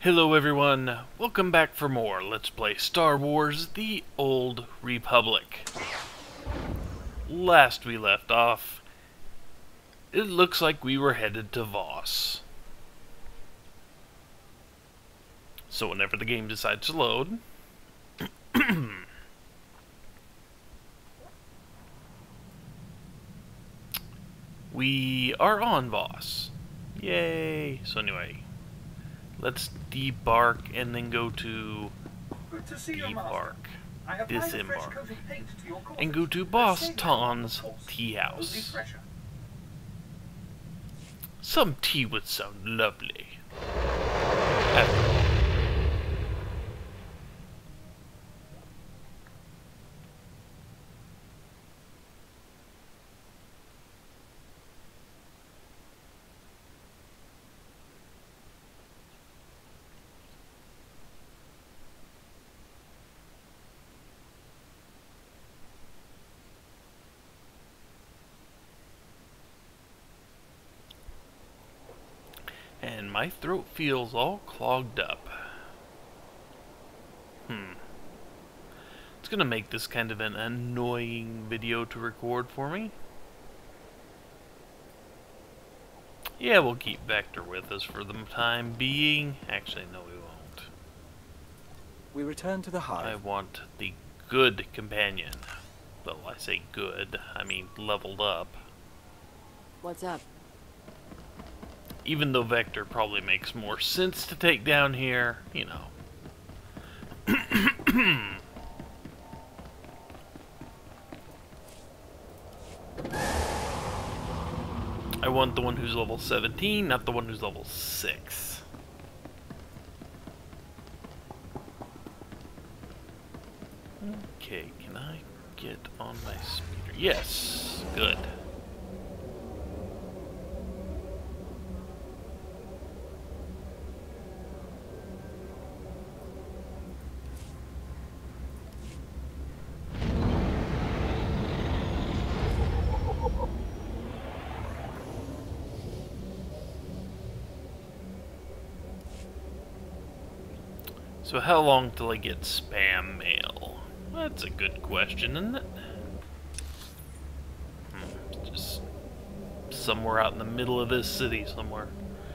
Hello everyone, welcome back for more Let's Play Star Wars The Old Republic. Last we left off, it looks like we were headed to Voss. So whenever the game decides to load, we are on Voss. Yay! So anyway, let's debark and then go to disembark, and go to Boss Ton's tea house. Some tea would sound lovely. And my throat feels all clogged up. It's gonna make this kind of an annoying video to record for me. Yeah, we'll keep Vector with us for the time being. Actually, no, we won't. We return to the hive. I want the good companion. Well, I say good, I mean leveled up. What's up? Even though Vector probably makes more sense to take down here, you know. I want the one who's level 17, not the one who's level 6. Okay, can I get on my speeder? Yes, good. So how long till I get spam mail? That's a good question, isn't it? Just somewhere out in the middle of this city somewhere.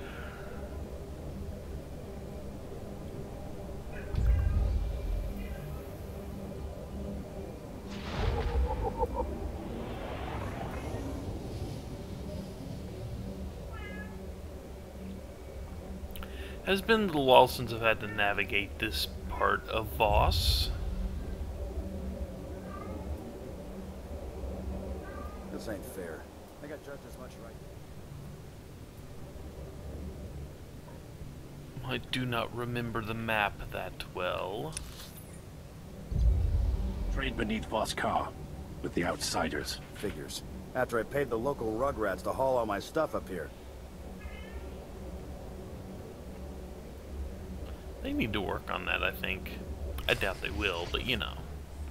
It's been a little while since I've had to navigate this part of Voss. This ain't fair. I got just as much right. I do not remember the map that well. Trade beneath Voss car with the outsiders. Figures. After I paid the local rugrats to haul all my stuff up here. They need to work on that, I think. I doubt they will, but you know.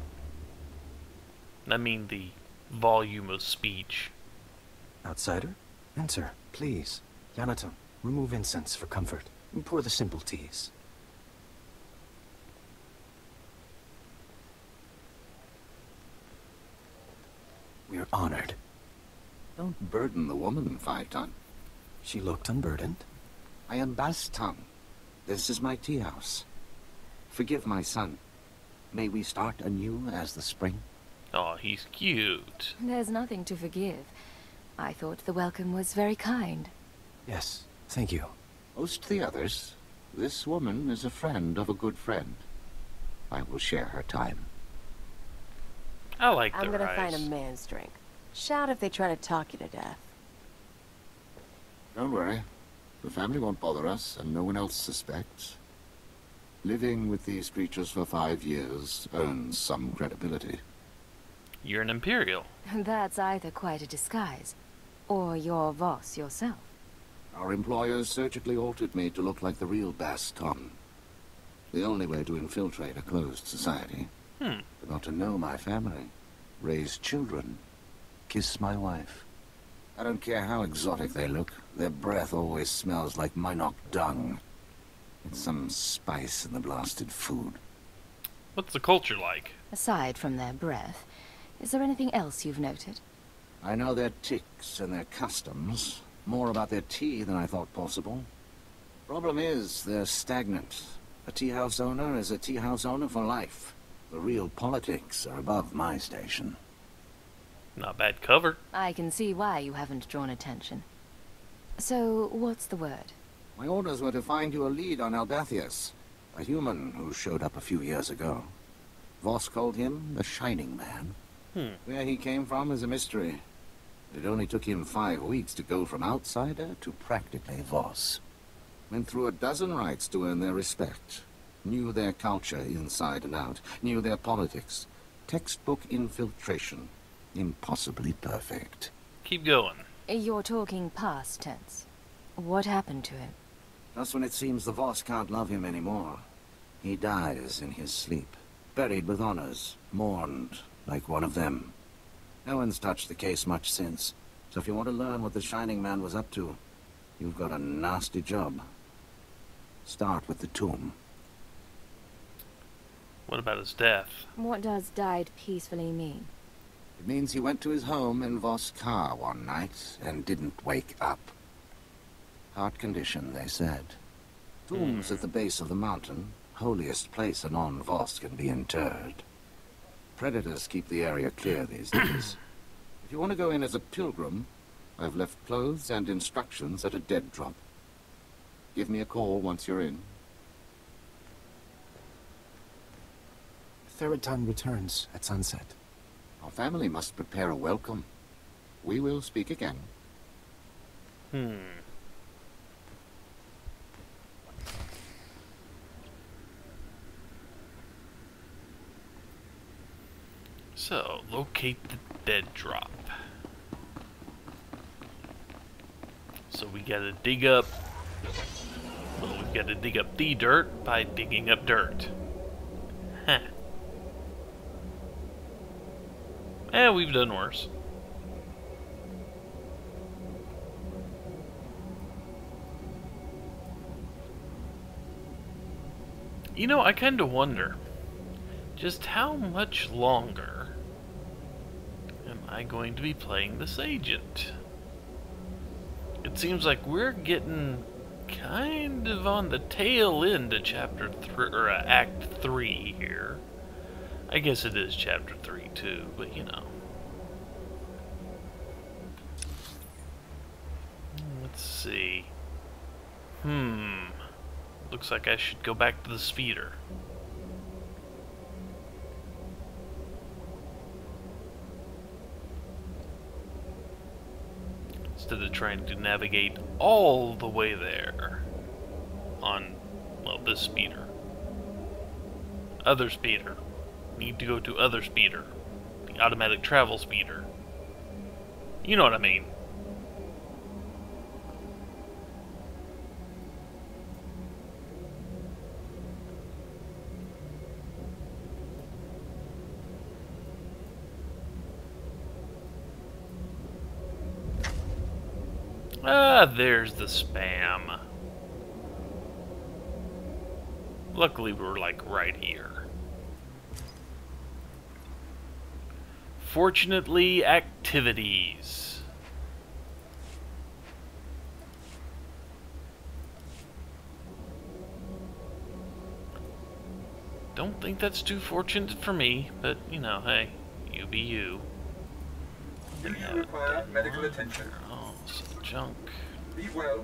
I mean the volume of speech. Outsider? Enter, please. Yanaton, remove incense for comfort. And pour the simple teas. We're honored. Don't burden the woman, 5-ton. She looked unburdened. I am Bastung. This is my tea house. Forgive my son. May we start anew as the spring? Oh, he's cute. There's nothing to forgive. I thought the welcome was very kind. Yes, thank you. Most the others. This woman is a friend of a good friend. I will share her time. I like I'm their gonna eyes. find a man's drink. Shout if they try to talk you to death. Don't worry. The family won't bother us, and no one else suspects. Living with these creatures for 5 years earns some credibility. You're an Imperial. That's either quite a disguise, or you're Voss yourself. Our employers surgically altered me to look like the real Baston. The only way to infiltrate a closed society. But not to know my family, raise children, kiss my wife. I don't care how exotic they look. Their breath always smells like Minok dung. It's some spice in the blasted food. What's the culture like? Aside from their breath, is there anything else you've noted? I know their ticks and their customs. More about their tea than I thought possible. Problem is, they're stagnant. A tea house owner is a tea house owner for life. The real politics are above my station. Not bad cover. I can see why you haven't drawn attention. So, what's the word? My orders were to find you a lead on Albathius, a human who showed up a few years ago. Voss called him the Shining Man. Where he came from is a mystery. It only took him 5 weeks to go from outsider to practically Voss. Went through a dozen rites to earn their respect. Knew their culture inside and out. Knew their politics. Textbook infiltration. Impossibly perfect. Keep going. You're talking past tense. What happened to him? Just when it seems the Voss can't love him anymore. He dies in his sleep. Buried with honors. Mourned like one of them. No one's touched the case much since. So if you want to learn what the Shining Man was up to, you've got a nasty job. Start with the tomb. What about his death? What does died peacefully mean? It means he went to his home in Voss Car one night and didn't wake up. Heart condition, they said. Tomb's at the base of the mountain, holiest place a non-Voss can be interred. Predators keep the area clear these days. If you want to go in as a pilgrim, I've left clothes and instructions at a dead drop. Give me a call once you're in. Theritan returns at sunset. Our family must prepare a welcome. We will speak again. So, locate the dead drop. So we gotta dig up... Well, we've gotta dig up the dirt by digging up dirt. Huh. We've done worse. You know, I kinda wonder just how much longer am I going to be playing this agent? It seems like we're getting kind of on the tail end of chapter 3, or act 3 here. I guess it is chapter 3 too, but you know. Let's see. Looks like I should go back to the speeder. Instead of trying to navigate all the way there on, well, this speeder. Other speeder. Need to go to other speeder. The automatic travel speeder. You know what I mean. Ah, there's the spam. Luckily, we're like right here. Fortunately, activities. Don't think that's too fortunate for me, but you know, hey, you be you. Do you require medical attention? Oh, some junk. Be well.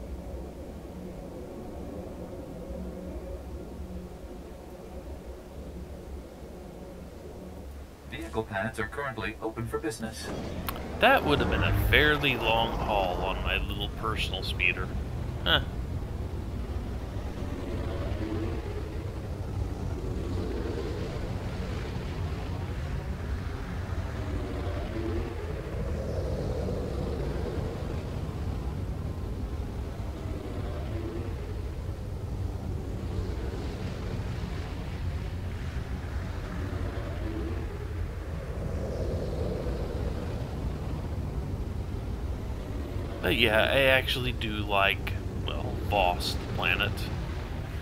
Vehicle pads are currently open for business. That would have been a fairly long haul on my little personal speeder. Huh. But yeah, I actually do like, well, Voss, the planet.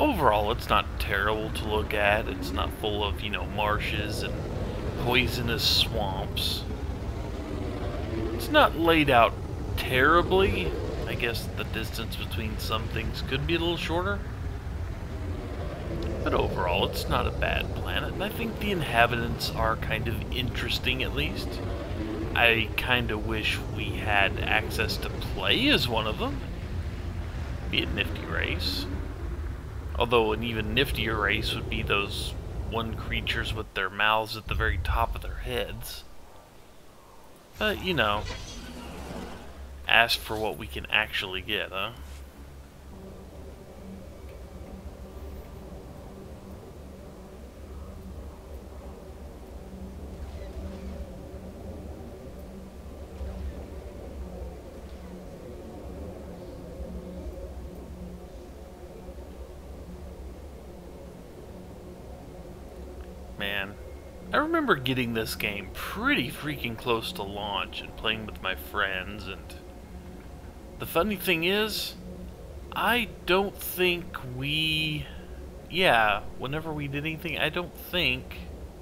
overall, it's not terrible to look at. It's not full of, marshes and poisonous swamps. It's not laid out terribly. I guess the distance between some things could be a little shorter. But overall, it's not a bad planet, and I think the inhabitants are kind of interesting, at least. I kind of wish we had access to play as one of them. Be a nifty race. Although an even niftier race would be those one creatures with their mouths at the very top of their heads. But, ask for what we can actually get, huh? Man, I remember getting this game pretty freaking close to launch and playing with my friends, and the funny thing is, I don't think whenever we did anything, I don't think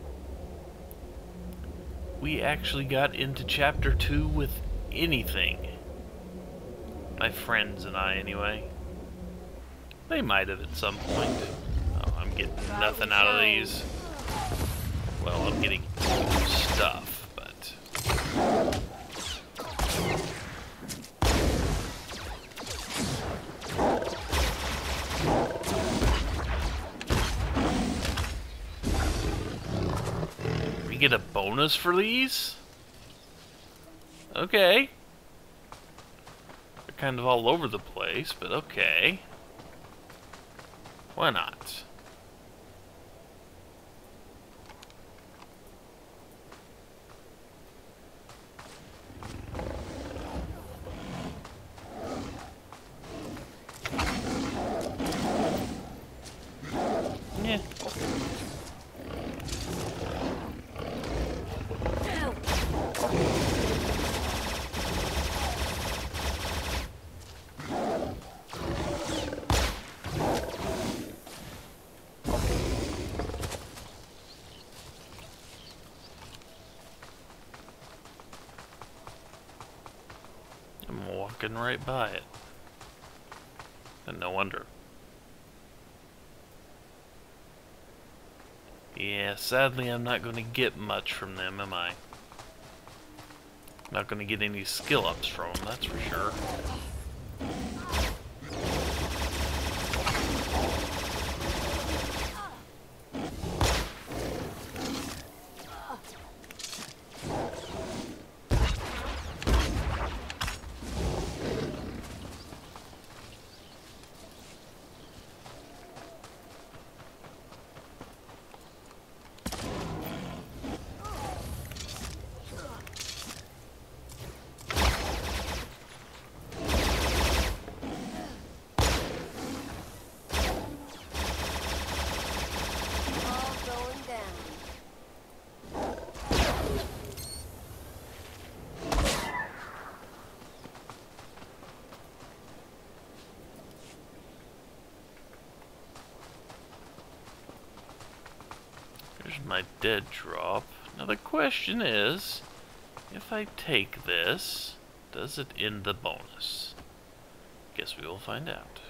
we actually got into Chapter 2 with anything. My friends and I, anyway. They might have at some point. Oh, I'm getting nothing out of these. Well, I'm getting stuff, but... We get a bonus for these? Okay. They're kind of all over the place, but okay. Why not? Yeah. I'm walking right by it. And no wonder. Yeah, sadly I'm not going to get much from them, am I? Not going to get any skill ups from them, that's for sure. There's my dead drop. Now the question is, if I take this, does it end the bonus? Guess we will find out.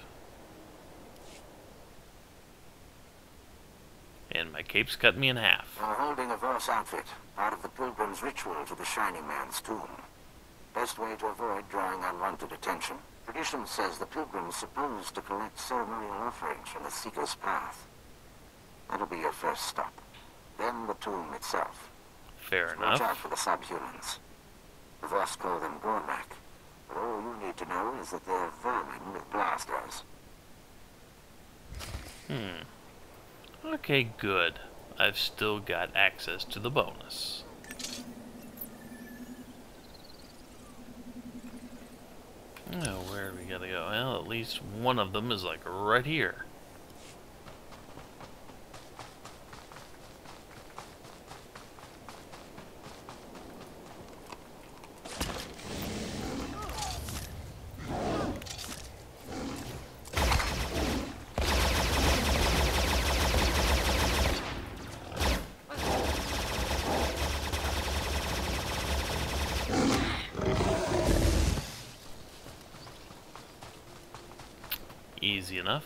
And my cape's cut me in half. We're holding a Voss outfit, part of the pilgrim's ritual to the Shining Man's tomb. Best way to avoid drawing unwanted attention. Tradition says the pilgrim's supposed to collect ceremonial offerings from the Seeker's path. That'll be your first stop. Then the tomb itself. Fair Watch out enough. for the subhumans. The Voss call them Gormak. But all you need to know is that they're vermin with blasters. Okay, good. I've still got access to the bonus. Oh, where do we gotta go? Well, at least one of them is like right here. Easy enough.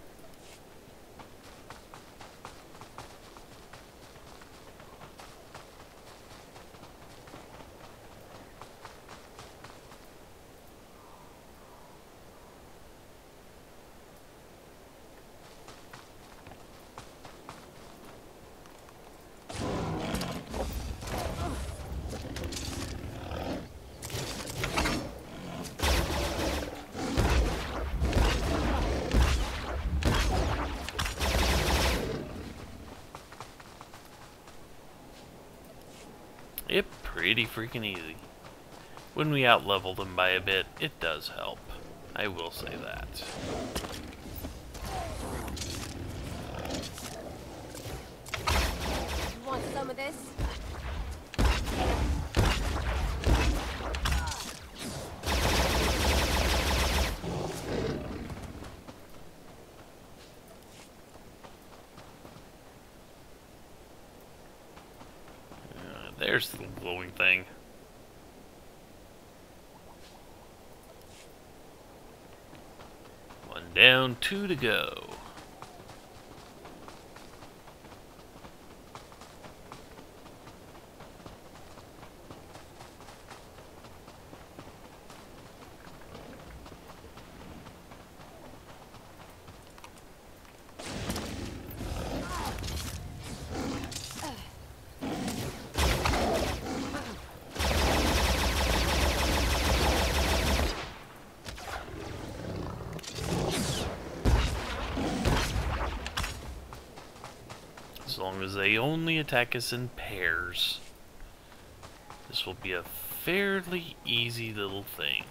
Yep, pretty freaking easy. When we outlevel them by a bit, it does help. I will say that. You want some of this? There's the glowing thing. One down, two to go. As long as they only attack us in pairs, this will be a fairly easy little thing.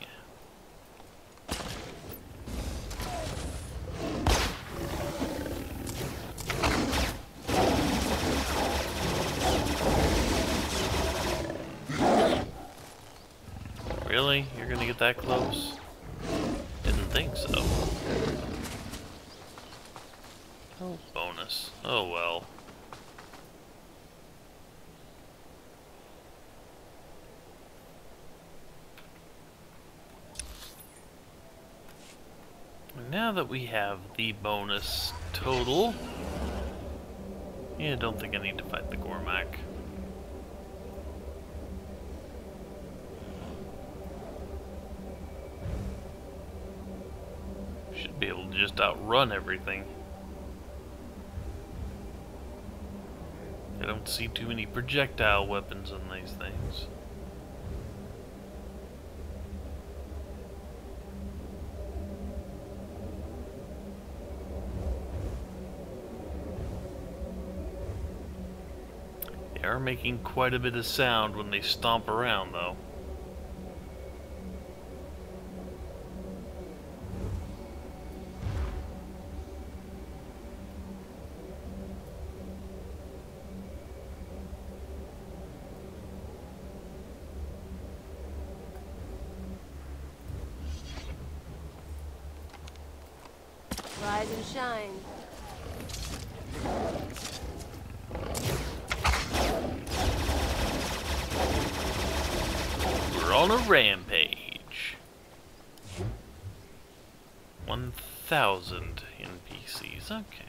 Really? You're gonna get that close? Didn't think so. Oh, bonus. Oh well. Now that we have the bonus total, yeah, I don't think I need to fight the Gormak. Should be able to just outrun everything. I don't see too many projectile weapons on these things. They are making quite a bit of sound when they stomp around, though. Rise and shine. We're on a rampage. 1,000 NPCs, okay.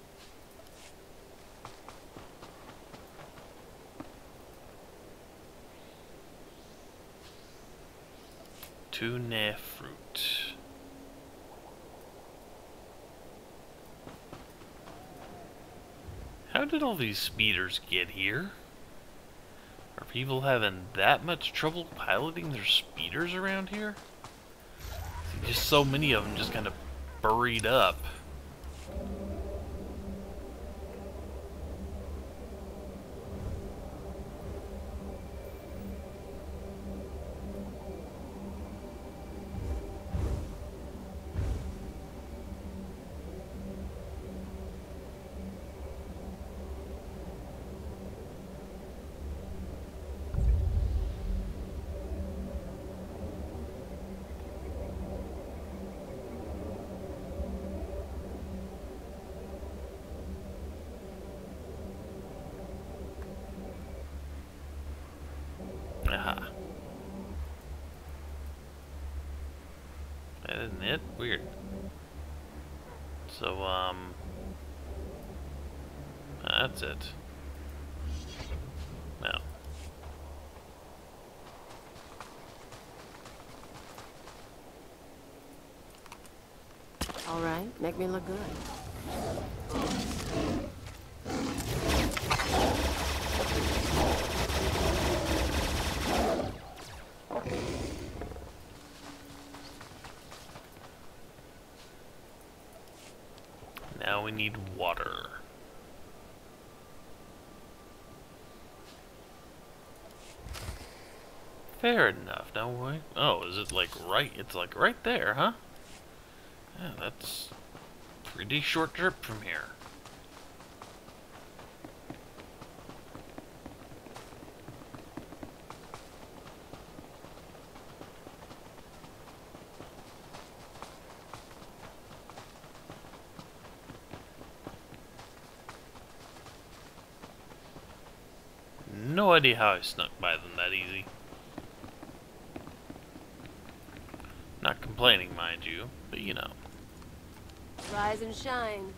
Tuna fruit. How did all these speeders get here? Are people having that much trouble piloting their speeders around here? Just so many of them just kind of buried up. Aha. That isn't it? Weird. So, that's it. No. All right, make me look good. Now we need water. Fair enough. Now wait. Oh, is it like right? It's like right there, huh? Yeah, that's a pretty short trip from here. No idea how I snuck by them that easy. Not complaining, mind you, but you know. Rise and shine.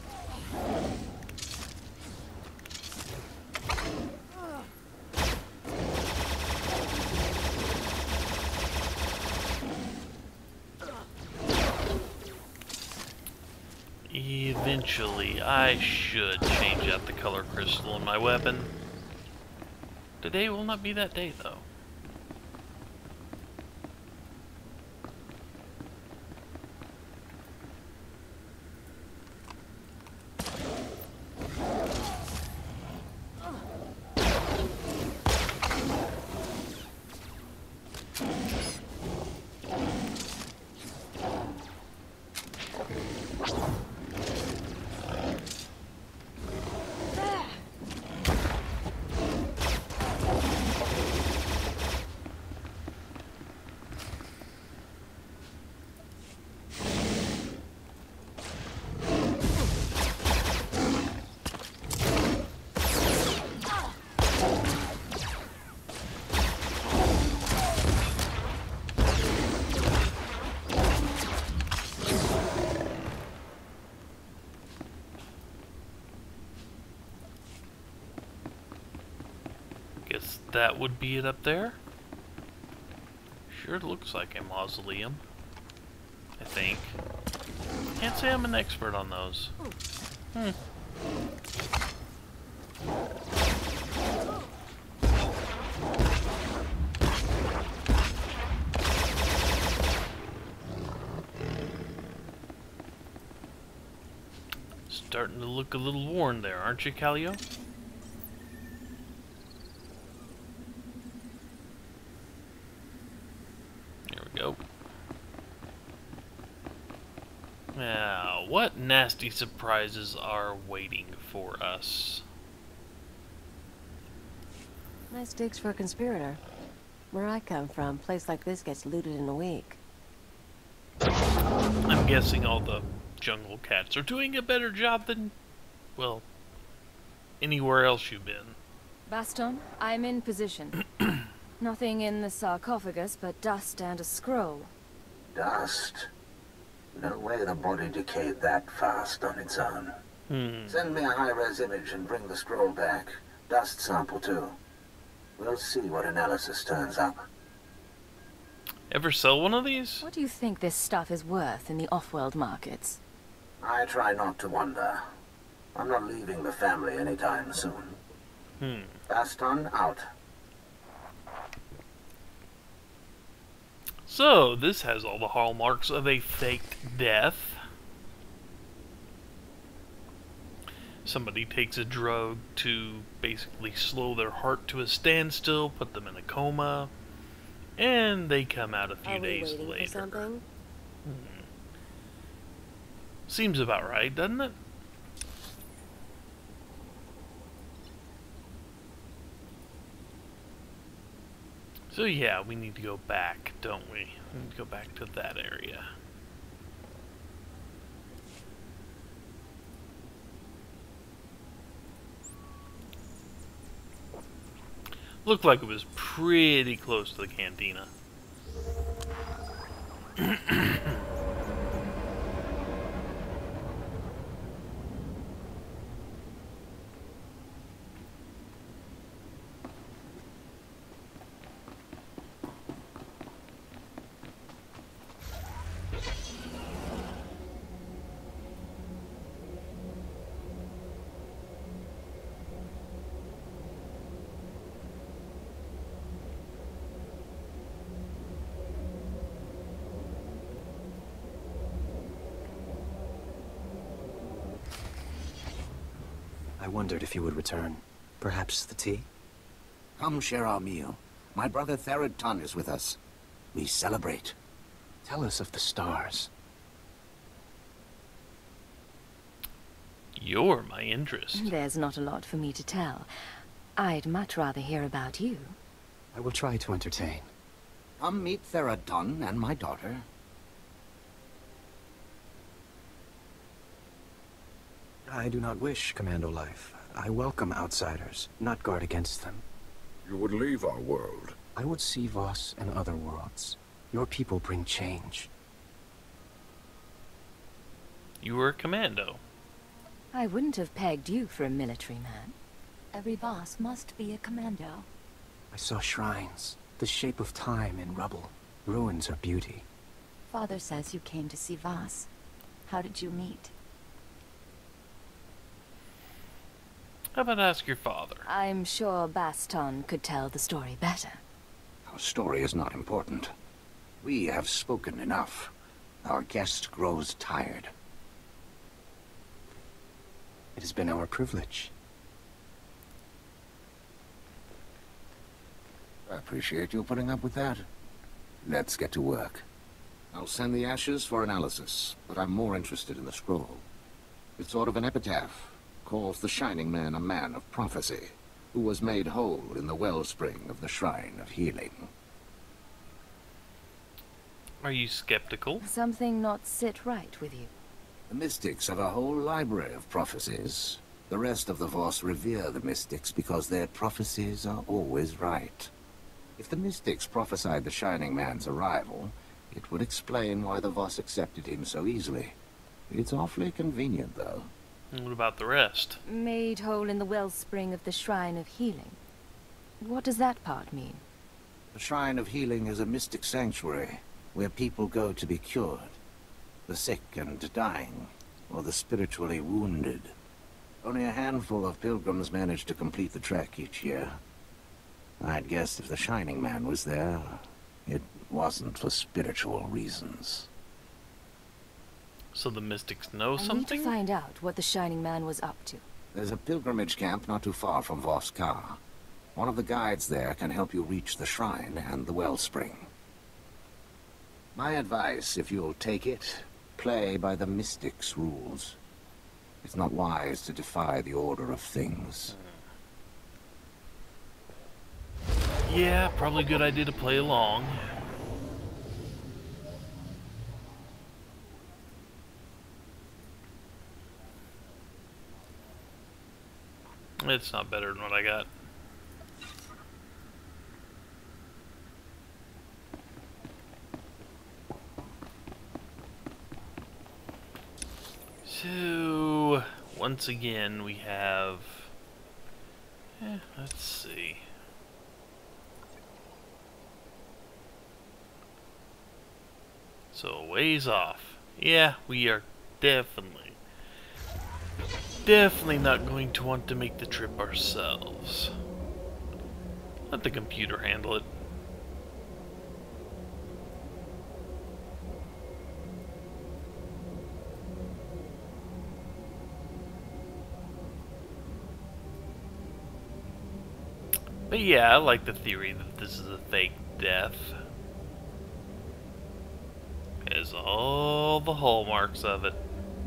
Eventually, I should change out the color crystal in my weapon. Today will not be that day, though. Guess that would be it up there. Sure looks like a mausoleum. I think. Can't say I'm an expert on those. Starting to look a little worn there, aren't you, Callio? There we go. Now, what nasty surprises are waiting for us? Nice digs for a conspirator. Where I come from, place like this gets looted in a week. I'm guessing all the jungle cats are doing a better job than, well, anywhere else you've been. Baston, I'm in position. Nothing in the sarcophagus but dust and a scroll. Dust? No way the body decayed that fast on its own. Send me a high-res image and bring the scroll back. Dust sample too. We'll see what analysis turns up. Ever sell one of these? What do you think this stuff is worth in the off-world markets? I try not to wonder. I'm not leaving the family anytime soon. Baston out. So, this has all the hallmarks of a faked death. Somebody takes a drug to basically slow their heart to a standstill, put them in a coma, and they come out a few days waiting later. for something? Seems about right, doesn't it? So yeah, we need to go back, don't we? We need to go back to that area. Looked like it was pretty close to the cantina. I wondered if you would return. Perhaps the tea? Come share our meal. My brother Therod Tun is with us. We celebrate. Tell us of the stars. You're my interest. There's not a lot for me to tell. I'd much rather hear about you. I will try to entertain. Come meet Therod Tun and my daughter. I do not wish commando life. I welcome outsiders, not guard against them. You would leave our world. I would see Voss and other worlds. Your people bring change. You were a commando. I wouldn't have pegged you for a military man. Every boss must be a commando. I saw shrines, the shape of time in rubble. Ruins are beauty. Father says you came to see Voss. How did you meet? How about ask your father? I'm sure Baston could tell the story better. Our story is not important. We have spoken enough. Our guest grows tired. It has been our privilege. I appreciate you putting up with that. Let's get to work. I'll send the ashes for analysis, but I'm more interested in the scroll. It's sort of an epitaph. Calls the Shining Man a man of prophecy, who was made whole in the wellspring of the Shrine of Healing. Are you skeptical? Something not sit right with you. The mystics have a whole library of prophecies. The rest of the Voss revere the mystics because their prophecies are always right. If the mystics prophesied the Shining Man's arrival, it would explain why the Voss accepted him so easily. It's awfully convenient, though. And what about the rest? Made whole in the wellspring of the Shrine of Healing. What does that part mean? The Shrine of Healing is a mystic sanctuary where people go to be cured. The sick and dying, or the spiritually wounded. Only a handful of pilgrims manage to complete the trek each year. I'd guess if the Shining Man was there, it wasn't for spiritual reasons. So the mystics know I something? need to find out what the Shining Man was up to. There's a pilgrimage camp not too far from Voss. One of the guides there can help you reach the shrine and the wellspring. My advice, if you'll take it, play by the mystics' rules. It's not wise to defy the order of things. Yeah, probably a good idea to play along. It's not better than what I got. So, once again, we have... let's see. So, a ways off. Yeah, we are definitely not going to want to make the trip ourselves. Let the computer handle it. But yeah, I like the theory that this is a fake death. It has all the hallmarks of it.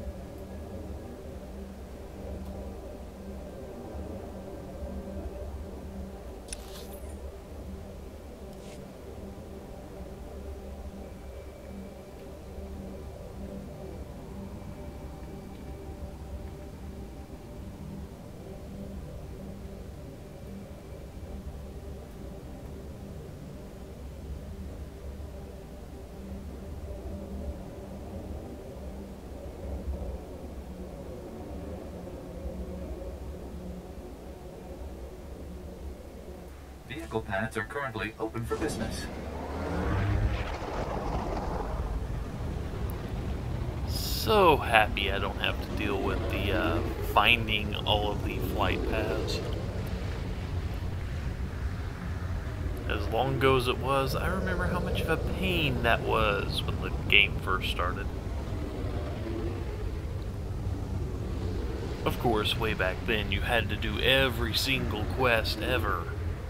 Vehicle paths are currently open for business. So happy I don't have to deal with the finding all of the flight paths. As long ago as it was, I remember how much of a pain that was when the game first started. Of course, way back then, you had to do every single quest ever.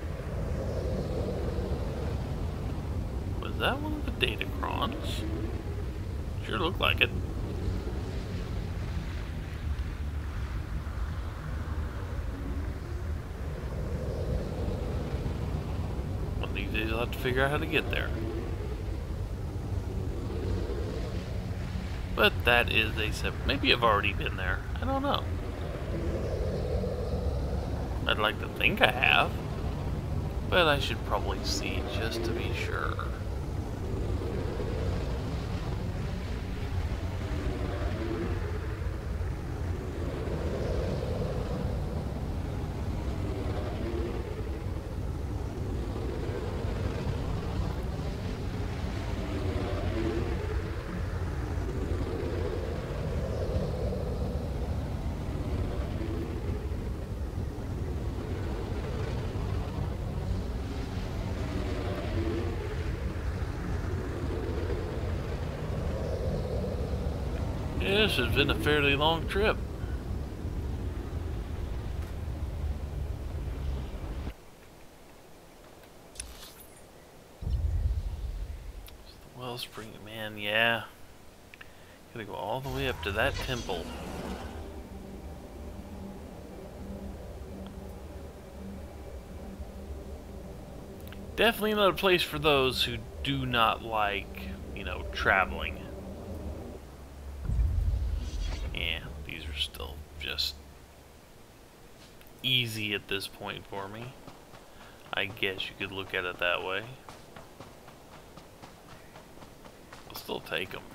Was that one of the Datacrons? Sure looked like it. One of these days I'll have to figure out how to get there. But that is a separate... Maybe I've already been there. I don't know. I'd like to think I have. But I should probably see just to be sure. This has been a fairly long trip. The wellspring, man, yeah. Gotta go all the way up to that temple. Definitely not a place for those who do not like, you know, traveling. Yeah, these are still just easy at this point for me. I guess you could look at it that way. I'll still take them.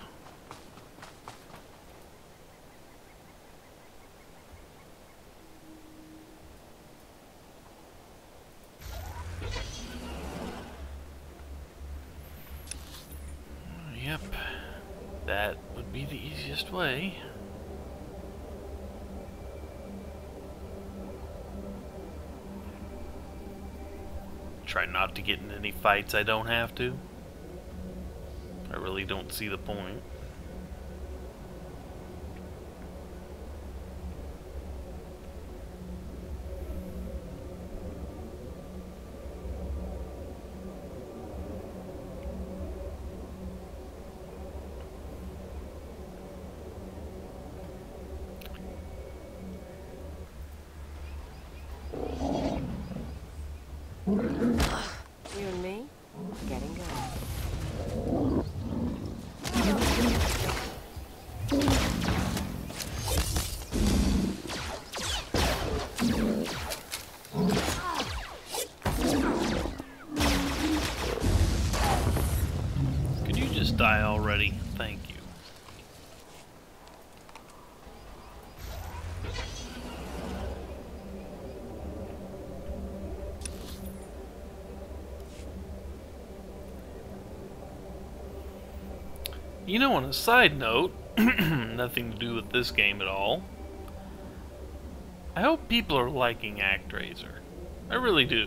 Yep, that would be the easiest way. Try not to get in any fights I don't have to. I really don't see the point. You and me, getting going. Could you just die already? Thank you. You know, on a side note, nothing to do with this game at all, I hope people are liking ActRaiser. I really do.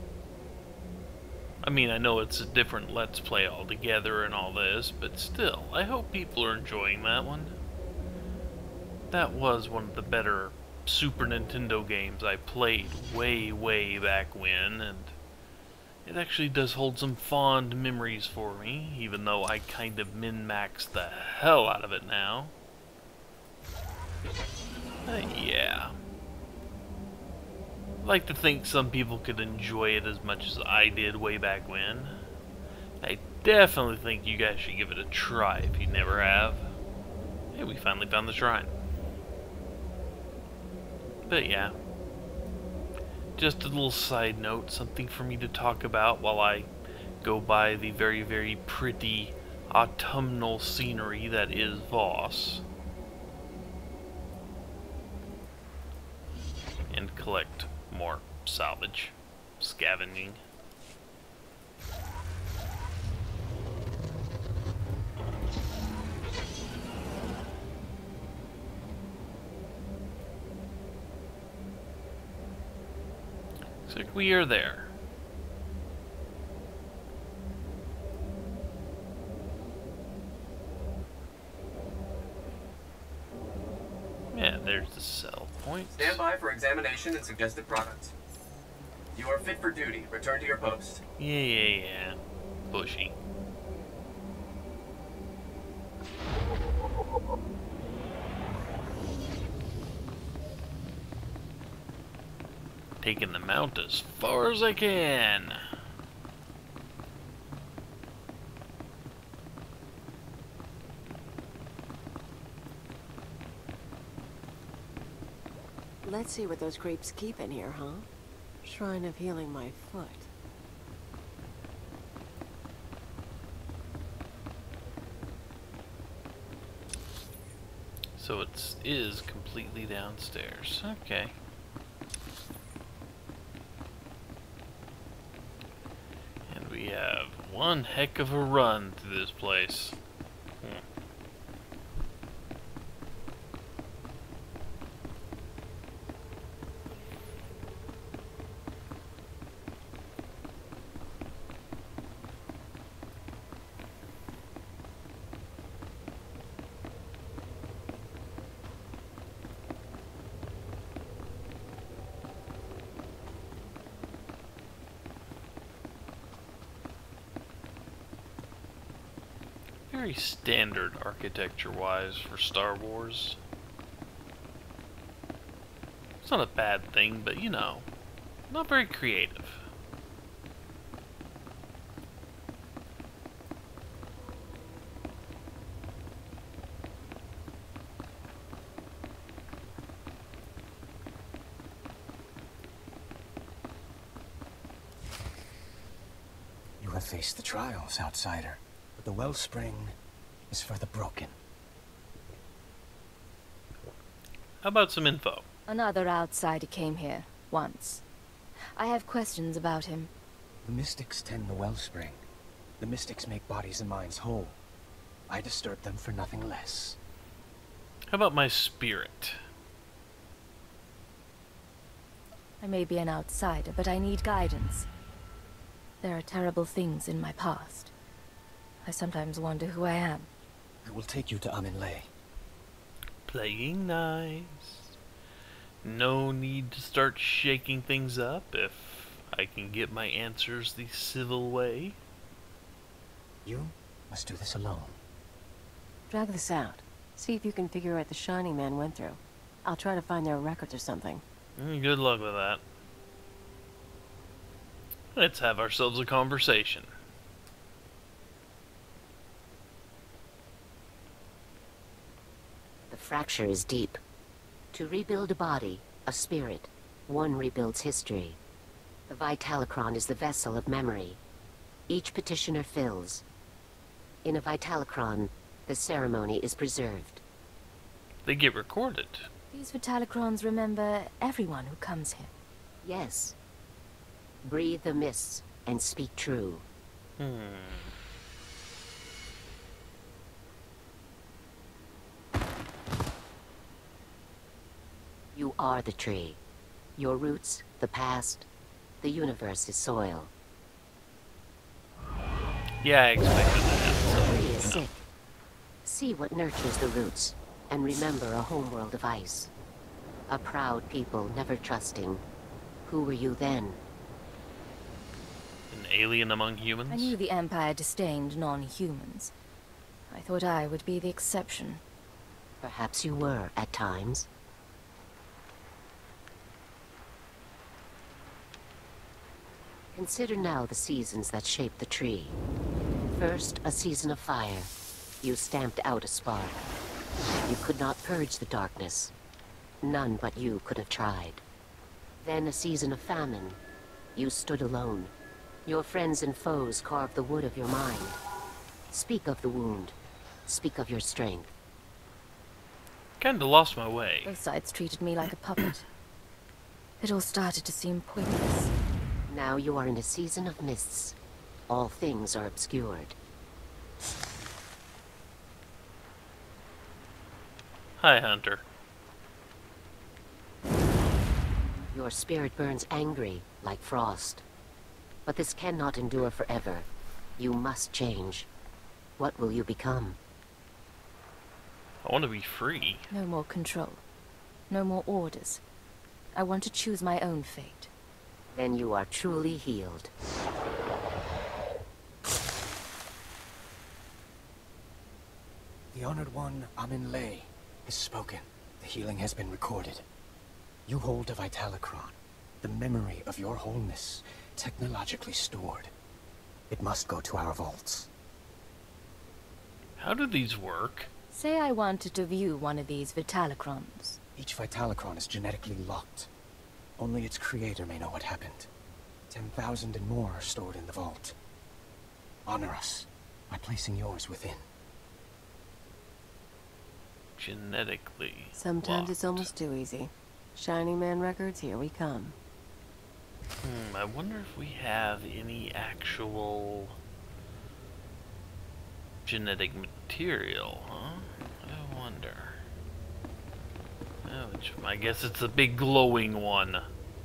I mean, I know it's a different Let's Play altogether and all this, but still, I hope people are enjoying that one. That was one of the better Super Nintendo games I played way back when, and it actually does hold some fond memories for me, even though I kind of min-maxed the hell out of it now. Yeah. I like to think some people could enjoy it as much as I did way back when. I definitely think you guys should give it a try if you never have. Hey, we finally found the shrine. But yeah. Just a little side note, something for me to talk about while I go by the very pretty autumnal scenery that is Voss. And collect more salvage. Scavenging. Looks like we are there. Yeah, there's the sell point. Stand by for examination and suggested products. You are fit for duty. Return to your post. Yeah. Bushy. Taking the mount as far as I can. Let's see what those creeps keep in here, huh? Shrine of healing my foot. So it is completely downstairs. Okay. And we have one heck of a run through this place. Very standard architecture-wise for Star Wars. It's not a bad thing, but you know, not very creative. You have faced the trials, outsider. But the wellspring is for the broken. How about some info? Another outsider came here, once. I have questions about him. The mystics tend the wellspring. The mystics make bodies and minds whole. I disturb them for nothing less. How about my spirit? I may be an outsider, but I need guidance. There are terrible things in my past. I sometimes wonder who I am. I will take you to Aminlay. Playing nice. No need to start shaking things up if I can get my answers the civil way. You must do this alone. Drag this out. See if you can figure out what the Shining Man went through. I'll try to find their records or something. Good luck with that. Let's have ourselves a conversation. The fracture is deep. To rebuild a body, a spirit, one rebuilds history. The Vitalocron is the vessel of memory. Each petitioner fills. In a Vitalocron, the ceremony is preserved. They get recorded. These Vitalocrons remember everyone who comes here. Yes. Breathe the mists and speak true. You are the tree. Your roots, the past, the universe is soil. Yeah, I expected that. The tree is sick. See what nurtures the roots, and remember a homeworld of ice. A proud people never trusting. Who were you then? An alien among humans? I knew the Empire disdained non-humans. I thought I would be the exception. Perhaps you were, at times. Consider now the seasons that shape the tree. First, a season of fire. You stamped out a spark. You could not purge the darkness. None but you could have tried. Then a season of famine. You stood alone. Your friends and foes carved the wood of your mind. Speak of the wound. Speak of your strength. Kinda lost my way. Both sides treated me like a puppet. It all started to seem pointless. Now you are in a season of mists. All things are obscured. Hi, Hunter. Your spirit burns angry, like frost. But this cannot endure forever. You must change. What will you become? I want to be free. No more control. No more orders. I want to choose my own fate. Then you are truly healed. The Honored One, Amin Lay, has spoken. The healing has been recorded. You hold a Vitalicron, the memory of your wholeness, technologically stored. It must go to our vaults. How do these work? Say I wanted to view one of these Vitalicrons. Each Vitalicron is genetically locked. Only its creator may know what happened. 10,000 and more are stored in the vault. Honor us by placing yours within. Genetically Sometimes locked. it's almost too easy. Shining Man records, here we come. I wonder if we have any actual genetic material, huh? I wonder. Oh, I guess it's the big glowing one.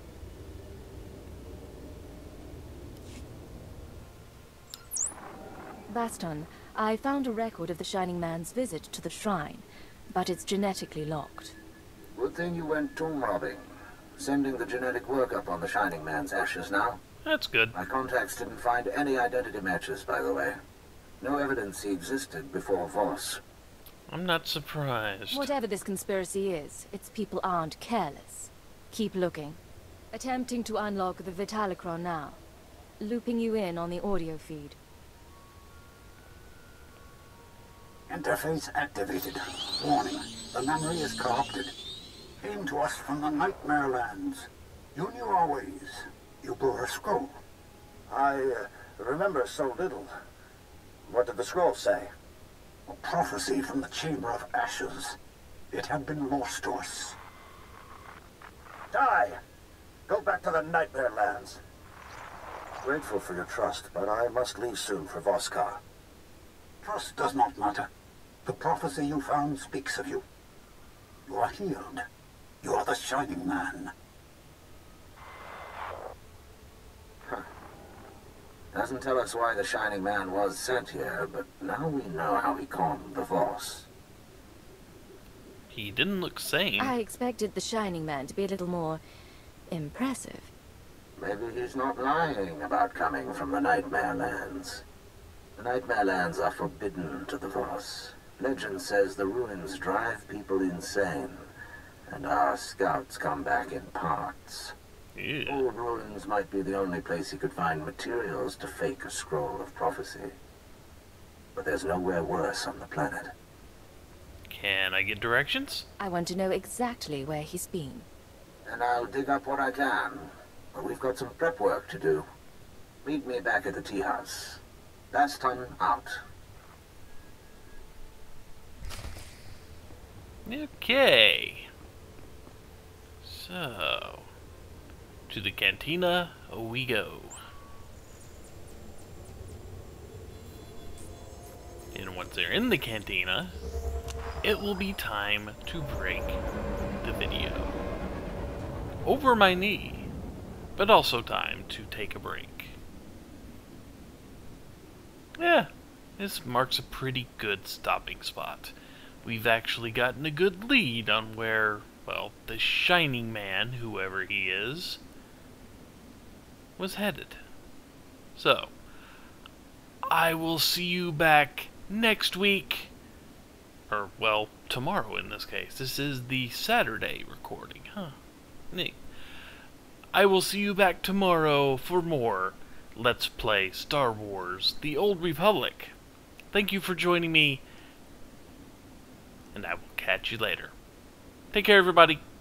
Baston, I found a record of the Shining Man's visit to the shrine, but it's genetically locked. Good thing you went tomb robbing. Sending the genetic workup on the Shining Man's ashes now. That's good. My contacts didn't find any identity matches, by the way. No evidence he existed before Voss. I'm not surprised. Whatever this conspiracy is, its people aren't careless. Keep looking. Attempting to unlock the Vitalicron now. Looping you in on the audio feed. Interface activated. Warning, the memory is corrupted. Came to us from the Nightmare Lands. You knew our ways. You bore a scroll. I remember so little. What did the scroll say? A prophecy from the Chamber of Ashes. It had been lost to us. Die! Go back to the Nightmare Lands. Grateful for your trust, but I must leave soon for Voskar. Trust does not matter. The prophecy you found speaks of you. You are healed. You are the Shining Man. Doesn't tell us why the Shining Man was sent here, but now we know how he calmed the Voss. He didn't look sane. I expected the Shining Man to be a little more impressive. Maybe he's not lying about coming from the Nightmare Lands. The Nightmare Lands are forbidden to the Voss. Legend says the ruins drive people insane, and our scouts come back in parts. Yeah. Old ruins might be the only place he could find materials to fake a scroll of prophecy. But there's nowhere worse on the planet. Can I get directions? I want to know exactly where he's been. And I'll dig up what I can. But we've got some prep work to do. Meet me back at the tea house. Baston out. Okay. So, to the cantina we go. And once they're in the cantina, it will be time to break the video. Over my knee, but also time to take a break. Yeah, this marks a pretty good stopping spot. We've actually gotten a good lead on where, well, the Shining Man, whoever he is, was headed. So, I will see you back next week, or, well, tomorrow in this case. This is the Saturday recording, huh? Neat. I will see you back tomorrow for more Let's Play Star Wars: The Old Republic. Thank you for joining me, and I will catch you later. Take care, everybody.